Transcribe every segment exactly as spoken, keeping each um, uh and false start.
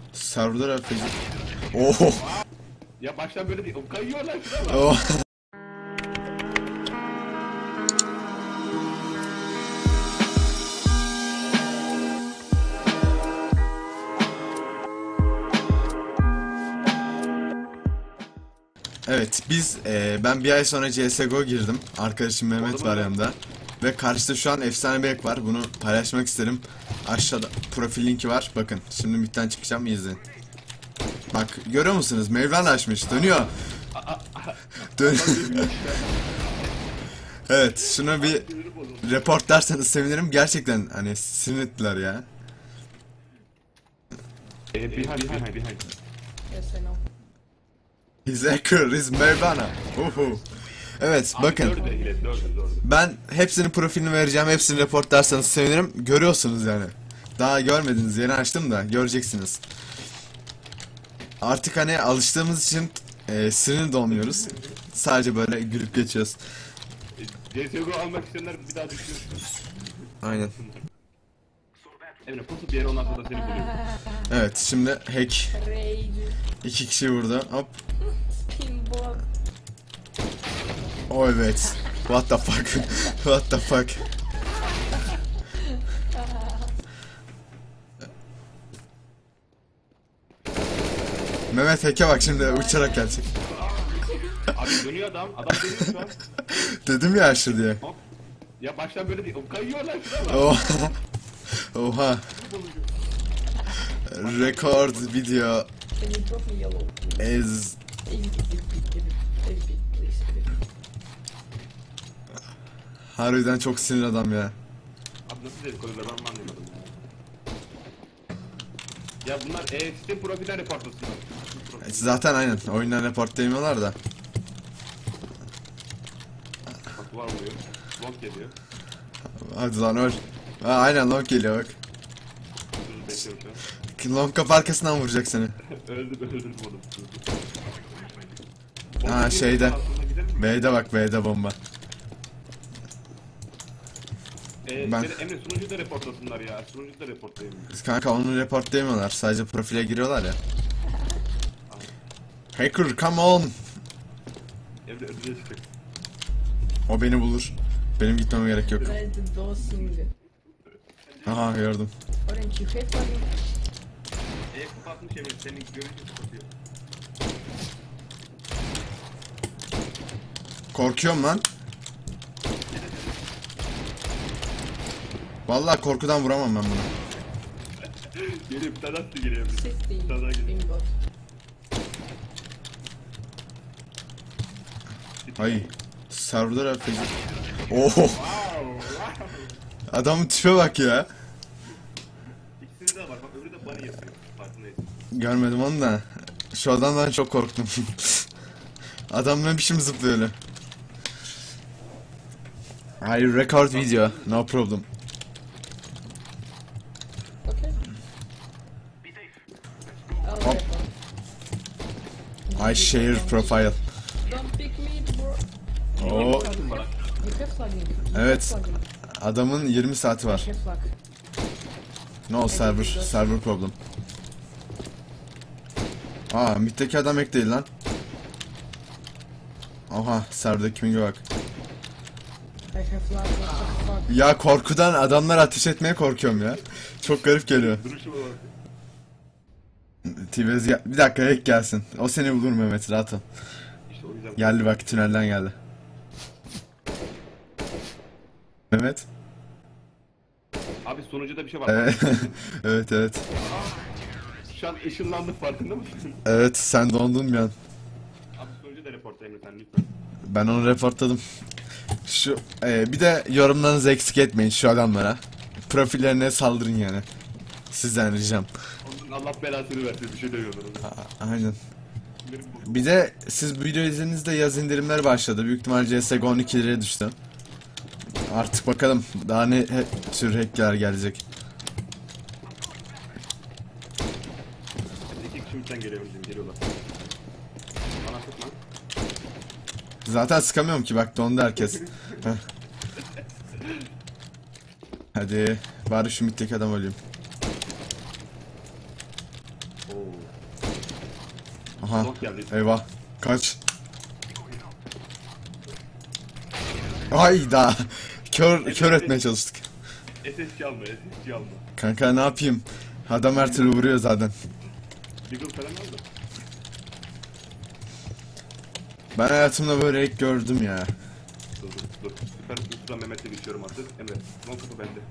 Server'da feci. Oh. Ya baştan böyle değil. Kayıyorlar şuna bak. Oh. Evet, biz e, ben bir ay sonra C S G O girdim. Arkadaşım Mehmet var yanımda. Ve karşıda şu an efsane bir hack var. Bunu paylaşmak isterim. Aşağıda profil linki var. Bakın, şimdi midden çıkacağım, izleyin. Bak, görüyor musunuz? Mevlan açmış, dönüyor. Dön. Evet, şuna bir report derseniz sevinirim. Gerçekten hani sinir ettiler ya. Behind, behind, behind. Yes, I know. His hacker is Mevlana. Uhu. Evet, bakın. Dördü de hile, dördü, dördü. Ben hepsinin profilini vereceğim. Hepsini report derseniz sevinirim. Görüyorsunuz yani. Daha görmediniz. Yeni açtım da göreceksiniz. Artık hani alıştığımız için e, sinir dolmuyoruz. Sadece böyle gülüp geçiyoruz. C S G O almak isteyenler bir daha düşüyor. Aynen. Emre pusu bir yere ondan sonra seni buluyor. Evet, şimdi hack. Rage. İki kişi vurdu. Hop. Pinball. Oh evet. What the fuck? What the fuck? Mehmet hack'e bak, şimdi uçarak gelecek. Abi dönüyor adam. Adam dönüyor şu an. Dedim ya aşı diye. Hop. Ya baştan böyle değil. Kayıyorlar şuna bak. Oha. Oha. Record video Can you drop me yellow? is Very big, big, big, big, very big, please. Very big. harbiden çok sinir adam ya. Abi nasıl dedik koyuyorlar ben anlamadım ya. Ya bunlar e, Steam profilden reportlasınlar. Zaten aynen oyundan report demiyorlar da. Bak duvar vuruyor. Long geliyor. Hadi lan öl. Ha, aynen long geliyor bak. Dur bekliyorum şu an. Long kapı arkasından vuracak seni. öldüm öldüm oğlum. Ha şeyde. B'de bak, B'de bomba. Ee, Ben- ben... Emre sunucuyu da reportlasınlar ya. Sunucuyu da reportlayayım. Kanka onu report demiyorlar. Sadece profile giriyorlar ya. Hacker come on. Emre ödüle çıkacak. O beni bulur. Benim gitmeme gerek yok. Red dosing. Aha gördüm. Orange, you have one. E kapatmış Emre. Senin görünce kapatıyor. Korkuyorum lan. Vallahi korkudan vuramam ben bunu. Geliyor bir tane attı geliyor Emre. Sixty. Sana geliyor. Pinball. Ay. Server'da feci. Oh. Adamın tipe bak ya. İkisini de var. Bak öbürü de bunny yapıyor. Farkındayız. Görmedim onu da. Şu adamdan çok korktum. Adam ne biçim zıplıyor öyle. I record video. No problem. Okay. Oh, Hop. I share profile. don't pick me, bro. Oo. You have flagging. You have Evet. flagging. Adamın yirmi saati var. You have flag. No server, server problem. Aa, middeki adam ek değil lan. Aha, serverdeki pinge bak. I have flag. What the fuck? Ya korkudan adamlar ateş etmeye korkuyorum ya. Çok garip geliyor. Duruşuma bak. T-Vez gel- bir dakika hack gelsin. O seni bulur Mehmet, rahat ol. İşte o yüzden. Geldi bak, tünelden geldi. Mehmet. Abi sonucuda bir şey var. Evet. Evet evet. Şu an ışınlandık farkında mısın? Evet, sen dondun bir an. Abi sonucu da reportla Emre sen lütfen. Ben onu reportladım. Şu e, bir de yorumlarınızı eksik etmeyin şu adamlara. Profillerine saldırın yani. Sizden ricam. Onun Allah belasını versin bir şey demiyorlar. A- Aynen. Bir de siz bu video izlediğinizde yaz indirimleri başladı. Büyük ihtimal C S G O on iki liraya düştü. Artık bakalım daha ne he, tür hackler gelecek. İki kişi üstten geliyor bizim geliyorlar. Bana sıkma. Zaten sıkamıyorum ki, bak dondu herkes. Heh. Hadi bari şu middeki adam öleyim. Oo. Aha. Long geldi. Eyvah. Kaç. Ayda. Kör, kör etmeye çalıştık. S S G alma, S S G alma. Kanka ne yapayım? Adam her türlü vuruyor zaten. Deagle falan aldı. Ben hayatımda böyle ilk gördüm ya. Dur dur dur. Süper Üstü'den Mehmet'e geçiyorum artık. Emre, long kapı bende.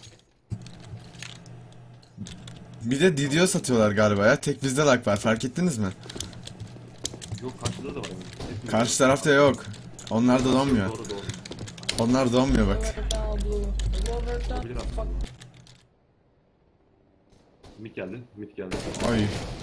Bir de Didio satıyorlar galiba ya. Tek bizde lag var. Fark ettiniz mi? Yok karşıda da var. Emre. Karşı tarafta yok. Onlar da donmuyor. Doğru doğru. Onlar donmuyor bak. Robert down blue. Robert down. Olabilir Fuck. aslında. Mid geldi, mid geldi. Ay.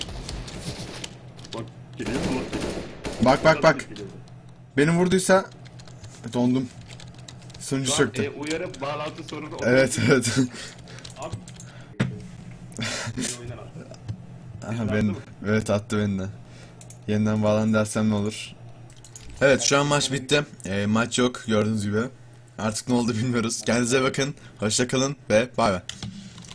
Bak geliyor mu? Long geliyor. Bak bak bak. Geliyor. Beni vurduysa dondum. Sunucu Şu an, çöktü. e, uyarı bağlantı sorunu. Evet evet. Abi. Beni oyundan attı. Aha ben evet attı beni de. Yeniden bağlan dersem ne olur? Evet şu an maç bitti. Ee, maç yok gördüğünüz gibi. Artık ne oldu bilmiyoruz. Kendinize bakın. Hoşça kalın ve bay bay.